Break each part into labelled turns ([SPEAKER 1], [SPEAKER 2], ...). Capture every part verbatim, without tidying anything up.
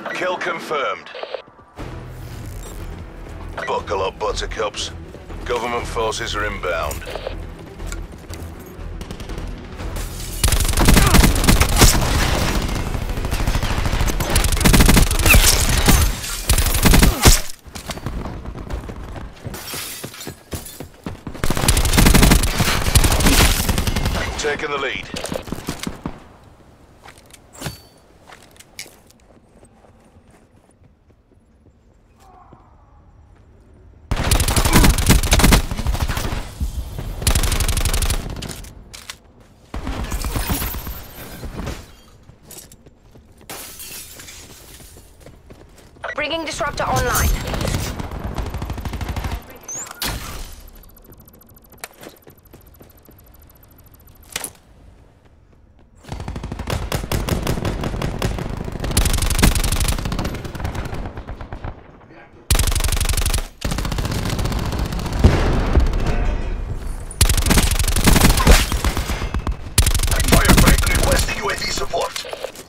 [SPEAKER 1] Kill confirmed. Buckle up, buttercups. Government forces are inbound. Taking the lead.
[SPEAKER 2] Bringing disruptor online.
[SPEAKER 1] Firebreak requesting U A V support.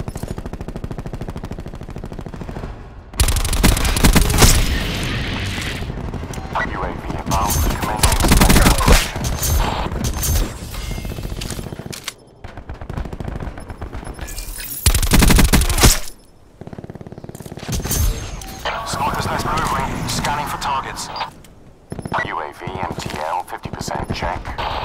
[SPEAKER 3] U A V inbound, commencing select operations. Sniper's nest moving, scanning for targets. U A V M T L, fifty percent check.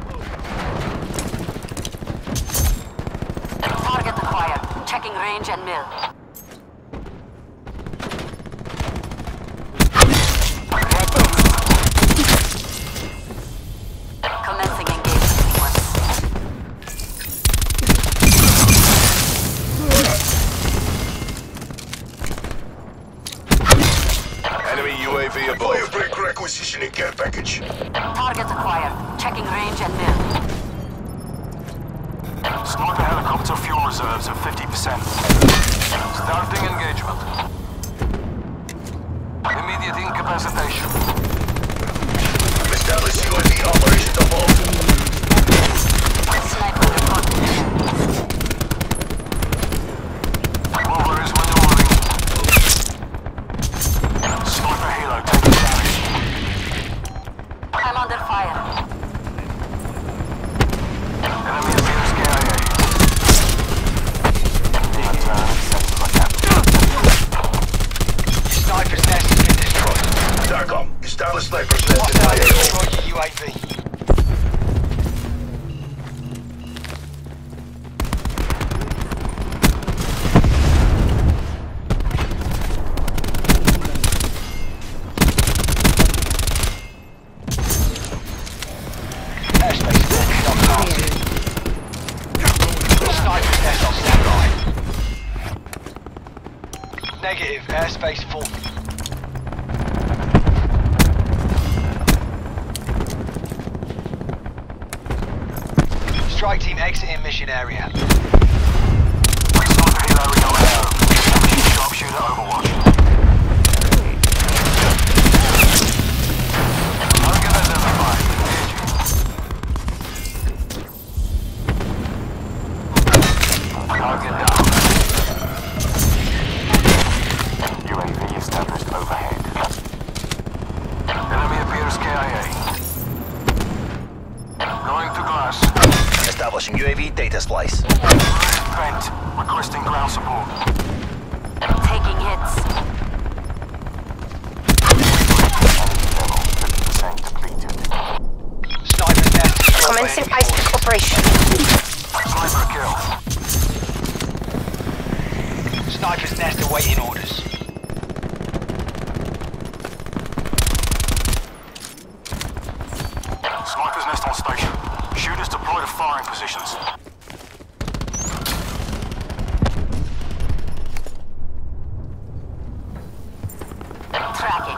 [SPEAKER 4] Target acquired. Checking range and mill. Commencing engagement sequence.
[SPEAKER 1] Enemy U A V above. Firebreak requisitioning care package.
[SPEAKER 4] Target acquired. Checking range and mill.
[SPEAKER 3] Sniper helicopter fuel reserves of fifty percent. Starting engagement. Immediate incapacitation.
[SPEAKER 1] Establish U A V operation above.
[SPEAKER 4] Sniper reported.
[SPEAKER 3] Mover is maneuvering. Sniper helo taking damage.
[SPEAKER 4] I'm under fire.
[SPEAKER 3] Enemy appears K I A. Demon turn, sensors are captured.
[SPEAKER 5] Sniper's nest has been destroyed.
[SPEAKER 1] Darcom, establish sniper's nest in
[SPEAKER 5] Hostile
[SPEAKER 1] I A O.
[SPEAKER 5] destroyed your U A V. Airspace is on target. Sniper's nest on standby. Negative, airspace full. Strike team exiting mission area.
[SPEAKER 3] Sniper helo remote. Sharpshooter overwatch. Target identified. Target down. U A V established overhead. Enemy appears K I A. Going to glass.
[SPEAKER 5] Establishing U A V data splice.
[SPEAKER 3] Bent. Requesting ground support.
[SPEAKER 4] Taking hits.
[SPEAKER 3] Level fifty percent depleted.
[SPEAKER 5] Sniper's nest destroyed.
[SPEAKER 2] Commencing icepick operation.
[SPEAKER 3] Sniper kill.
[SPEAKER 5] Sniper's nest awaiting orders.
[SPEAKER 3] Sniper's nest on station. Shooters deploy to firing positions.
[SPEAKER 4] Tracking.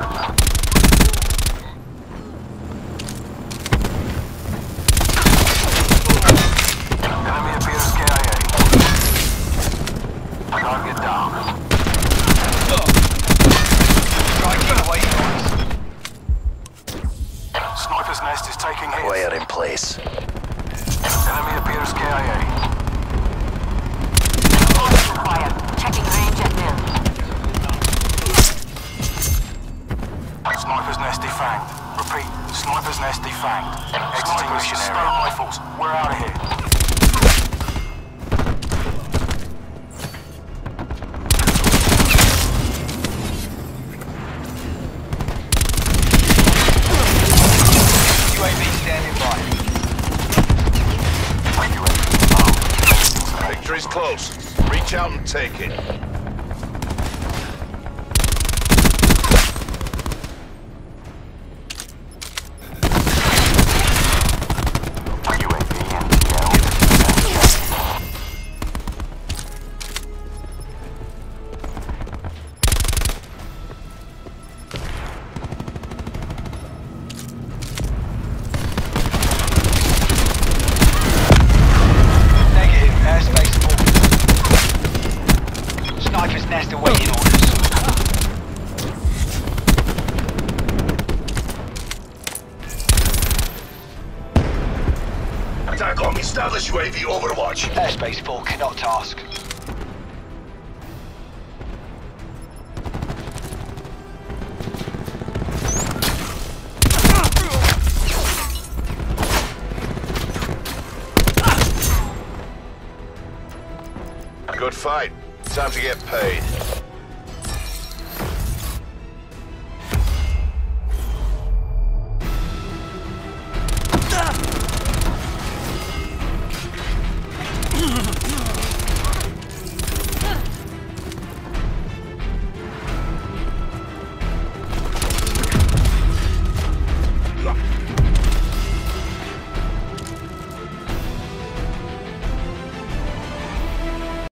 [SPEAKER 3] Enemy appears K I A. Target down.
[SPEAKER 5] Striking awaiting orders.
[SPEAKER 3] Sniper's nest is taking hits.
[SPEAKER 5] Player in place.
[SPEAKER 3] Enemy appears K I A.
[SPEAKER 4] Target acquired. Checking range and mill.
[SPEAKER 3] Sniper's nest defanged. Exiting mission area. Stone rifles. We're out of here.
[SPEAKER 5] U A V standing by.
[SPEAKER 3] U A V armed.
[SPEAKER 1] Victory's close. Reach out and take it.
[SPEAKER 3] U A V and T L fifty percent check.
[SPEAKER 5] Negative. Airspace full. Sniper's nest awaiting orders.
[SPEAKER 1] Attack on established U A V overwatch.
[SPEAKER 5] Airspace full. Cannot task.
[SPEAKER 1] Good fight. Time to get paid.